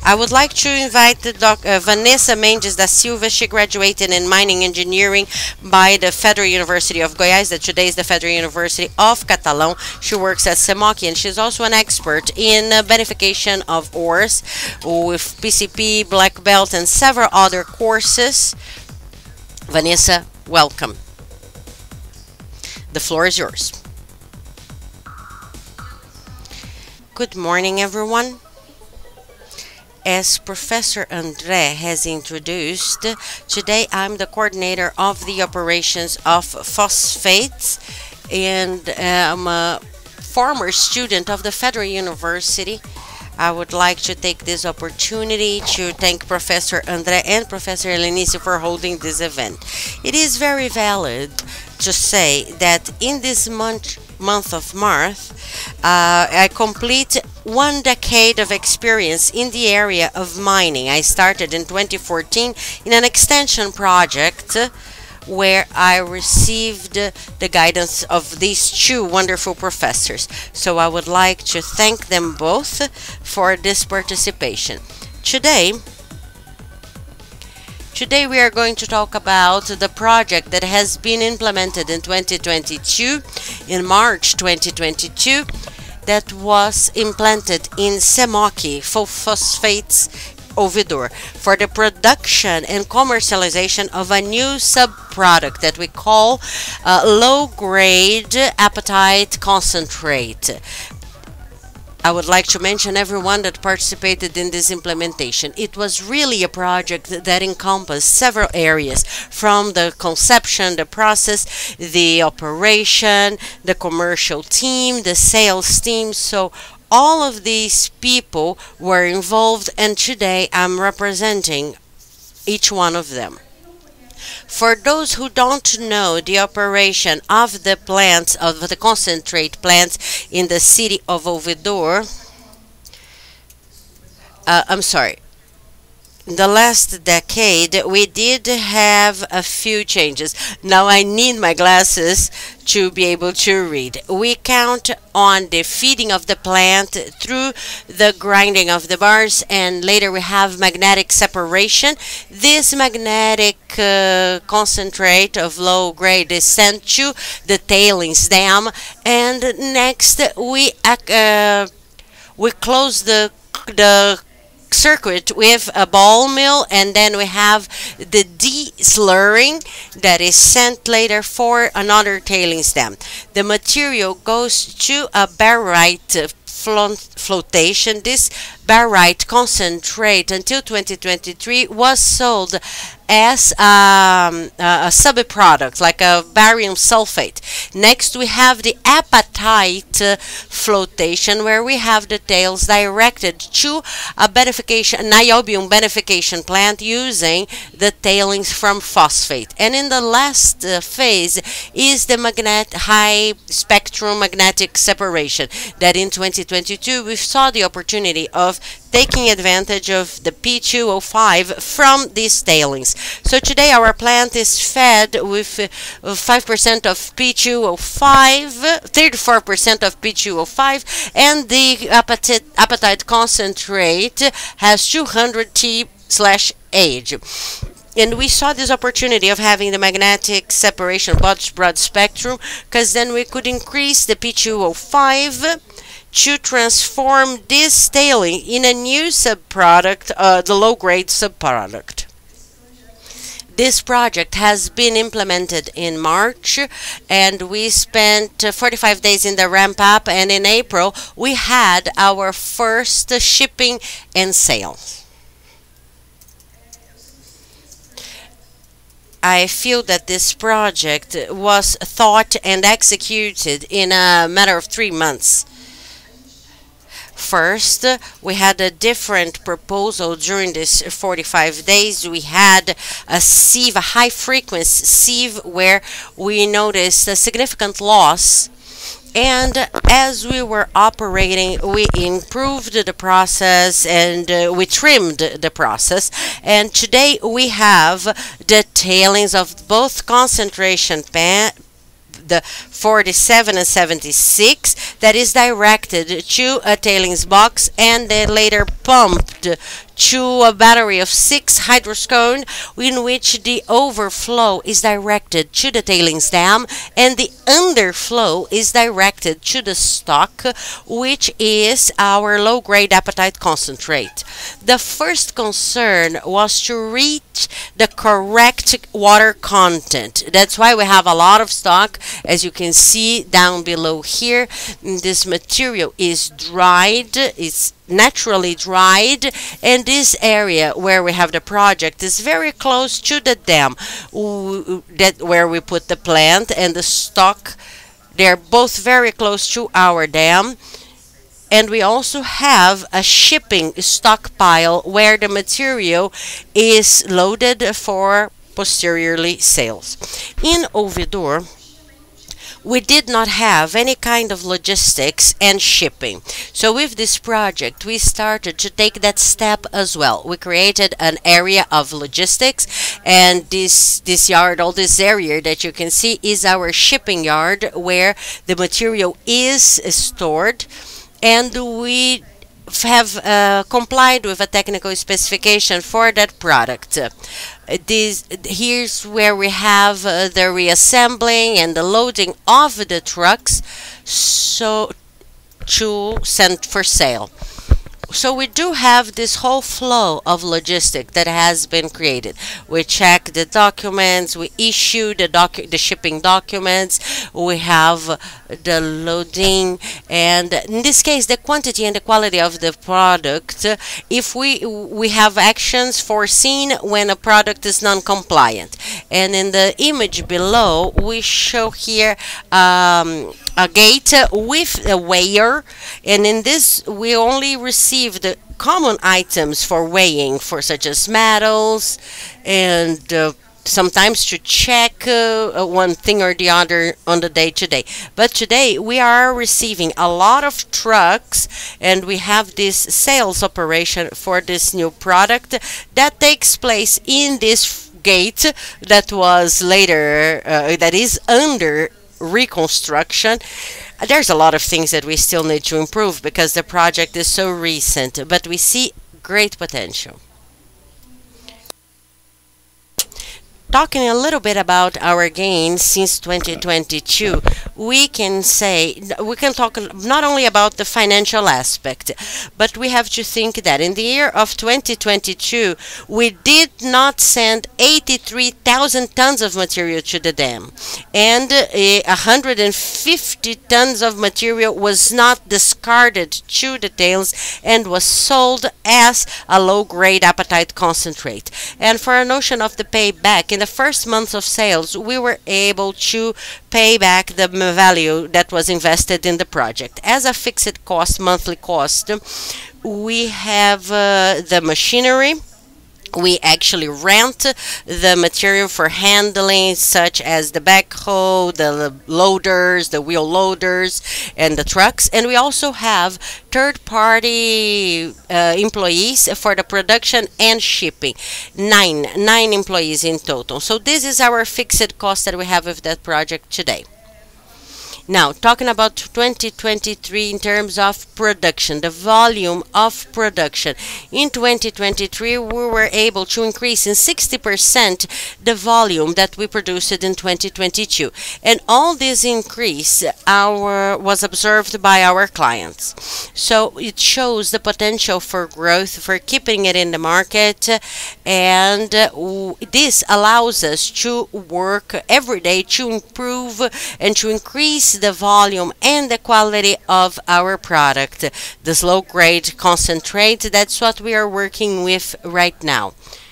I would like to invite the Vanessa Mendes da Silva. She graduated in mining engineering by the Federal University of Goiás, that today is the Federal University of Catalão. She works at CMOC, and she's also an expert in beneficiation of ores with PCP, Black Belt, and several other courses. Vanessa, welcome. The floor is yours. Good morning, everyone. As Professor André has introduced, today I'm the coordinator of the operations of phosphates, and I'm a former student of the Federal University. I would like to take this opportunity to thank Professor André and Professor Helenice for holding this event. It is very valid to say that in this month of March, I complete 1 decade of experience in the area of mining. I started in 2014 in an extension project where I received the guidance of these two wonderful professors. So I would like to thank them both for this participation. Today we are going to talk about the project that has been implemented in 2022, in March 2022, that was implanted in CMOC Phosphates Ouvidor for the production and commercialization of a new subproduct that we call low-grade apatite concentrate. I would like to mention everyone that participated in this implementation. It was really a project that encompassed several areas, from the conception, the process, the operation, the commercial team, the sales team. So all of these people were involved, and today I'm representing each one of them. For those who don't know the operation of the plants, of the concentrate plants in the city of Ouvidor, in the last decade, we did have a few changes. Now I need my glasses to be able to read. We count on the feeding of the plant through the grinding of the bars, and later we have magnetic separation. This magnetic concentrate of low grade is sent to the tailings dam, and next we close the circuit with a ball mill, and then we have the de-slurring that is sent later for another tailings dam. The material goes to a barite flotation. This barite concentrate until 2023 was sold as a sub-product, like a barium sulfate. Next we have the apatite flotation, where we have the tails directed to a niobium beneficiation plant using the tailings from phosphate. And in the last phase is the high spectrum magnetic separation, that in 2022 we saw the opportunity of taking advantage of the P2O5 from these tailings. So today our plant is fed with 5% of P2O5, 34% of P2O5, and the apatite concentrate has 200 T/H. And we saw this opportunity of having the magnetic separation broad spectrum, because then we could increase the P2O5 to transform this tailing in a new subproduct, the low-grade subproduct. This project has been implemented in March, and we spent 45 days in the ramp-up, and in April we had our first shipping and sale. I feel that this project was thought and executed in a matter of 3 months. First, we had a different proposal during this 45 days. We had a sieve, a high-frequency sieve, where we noticed a significant loss. And as we were operating, we improved the process, and we trimmed the process. And today we have the tailings of both concentration the 47 and 76 that is directed to a tailings box, and then later pumped to a battery of 6 hydroscone in which the overflow is directed to the tailings dam and the underflow is directed to the stock, which is our low-grade apatite concentrate. The first concern was to reach the correct water content. That's why we have a lot of stock. As you can see down below here, this material is dried, it's naturally dried, and this area where we have the project is very close to the dam where we put the plant and the stock. They're both very close to our dam. And we also have a shipping stockpile where the material is loaded for posteriorly sales. In Ouvidor, we did not have any kind of logistics and shipping. So with this project, we started to take that step as well. We created an area of logistics, and this yard, all this area that you can see, is our shipping yard where the material is stored. And we have complied with a technical specification for that product. Here's where we have the reassembling and the loading of the trucks so to send for sale. So we do have this whole flow of logistics that has been created. We check the documents, we issue the shipping documents, we have the loading, and in this case the quantity and the quality of the product. If we have actions foreseen when a product is non-compliant. And in the image below we show here a gate with a weigher, and in this we only receive the common items for weighing, for such as metals and sometimes to check one thing or the other on the day-to-day. But today we are receiving a lot of trucks, and we have this sales operation for this new product that takes place in this gate that was later that is under reconstruction. There's a lot of things that we still need to improve because the project is so recent, but we see great potential. Talking a little bit about our gains since 2022, we can talk not only about the financial aspect, but we have to think that in the year of 2022, we did not send 83,000 tons of material to the dam, and 150 tons of material was not discarded to the tails and was sold as a low-grade apatite concentrate. And for a notion of the payback, in the first month of sales, we were able to pay back the value that was invested in the project. As a fixed cost, monthly cost, we have the machinery. We actually rent the material for handling, such as the backhoe, the loaders, the wheel loaders, and the trucks. And we also have third-party employees for the production and shipping. Nine employees in total. So this is our fixed cost that we have with that project today. Now, talking about 2023 in terms of production, the volume of production. In 2023, we were able to increase in 60% the volume that we produced in 2022. And all this increase was observed by our clients. So it shows the potential for growth, for keeping it in the market, and this allows us to work every day to improve and to increase the volume and the quality of our product, this low-grade concentrate. That's what we are working with right now.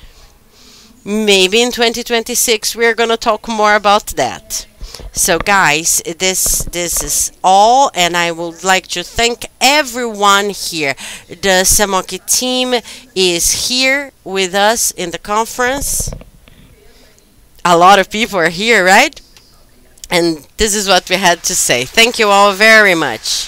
Maybe in 2026 we're going to talk more about that. So guys, this is all, and I would like to thank everyone here. The CMOC team is here with us in the conference. A lot of people are here, right? And this is what we had to say. Thank you all very much.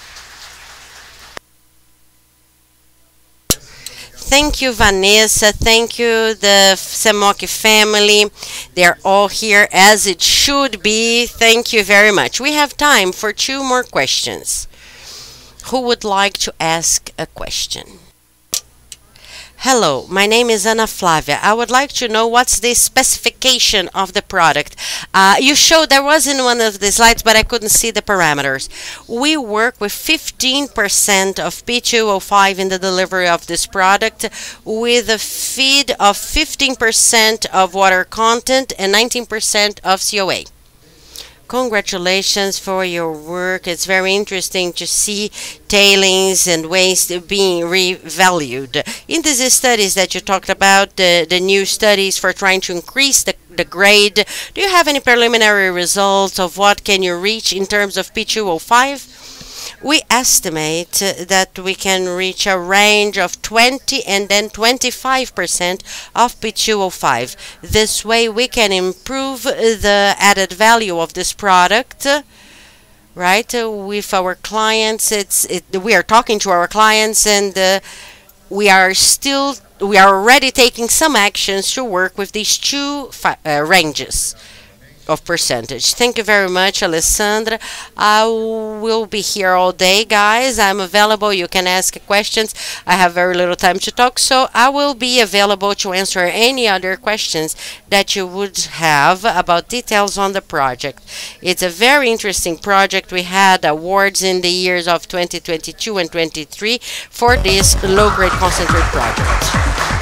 Thank you, Vanessa. Thank you, the CMOC family. They're all here as it should be. Thank you very much. We have time for 2 more questions. Who would like to ask a question? Hello, my name is Ana Flavia. I would like to know what's the specification of the product. You showed there was in one of the slides, but I couldn't see the parameters. We work with 15% of P2O5 in the delivery of this product with a feed of 15% of water content and 19% of COA. Congratulations for your work. It's very interesting to see tailings and waste being revalued. In these studies that you talked about, the new studies for trying to increase the grade, do you have any preliminary results of what can you reach in terms of P2O5? We estimate that we can reach a range of 20 and then 25% of P2O5. This way we can improve the added value of this product, right? With our clients, we are talking to our clients, and we are already taking some actions to work with these two ranges of percentage. Thank you very much, Alessandra. I will be here all day, guys. I'm available. You can ask questions. I have very little time to talk, so I will be available to answer any other questions that you would have about details on the project. It's a very interesting project. We had awards in the years of 2022 and 23 for this low-grade concentrate project.